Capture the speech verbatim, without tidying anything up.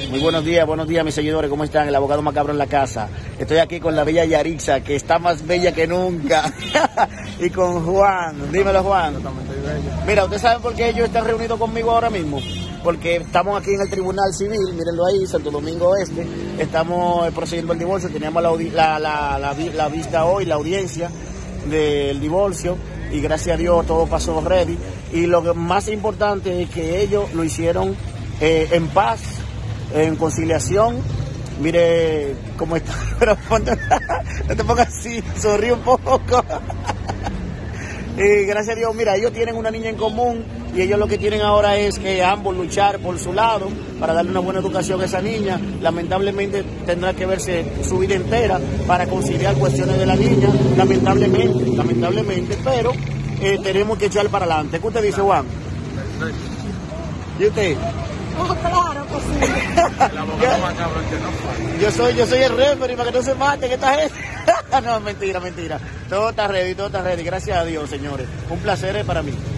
Muy buenos días, buenos días mis seguidores, ¿cómo están? El abogado Macabro en la casa. Estoy aquí con la bella Yarixa, que está más bella que nunca. Y con Juan, dímelo Juan. Mira, ¿ustedes saben por qué ellos están reunidos conmigo ahora mismo? Porque estamos aquí en el Tribunal Civil, mírenlo ahí, Santo Domingo Este. Estamos procediendo el divorcio, teníamos la, la, la, la, la vista hoy, la audiencia del divorcio. Y gracias a Dios todo pasó ready. Y lo más importante es que ellos lo hicieron eh, en paz, en conciliación. Mire cómo está, pero no te pongas así, sonríe un poco. Y gracias a Dios, mira, ellos tienen una niña en común y ellos lo que tienen ahora es que ambos luchar por su lado para darle una buena educación a esa niña. Lamentablemente tendrá que verse su vida entera para conciliar cuestiones de la niña, lamentablemente, lamentablemente, pero eh, tenemos que echar para adelante. ¿Qué usted dice, Juan? ¿Y usted? Oh, claro que sí. El abogado Macabro que no fue. Yo soy, yo soy el referee para que no se maten esta gente. No, mentira, mentira. Todo está ready, todo está ready. Gracias a Dios, señores. Un placer para mí.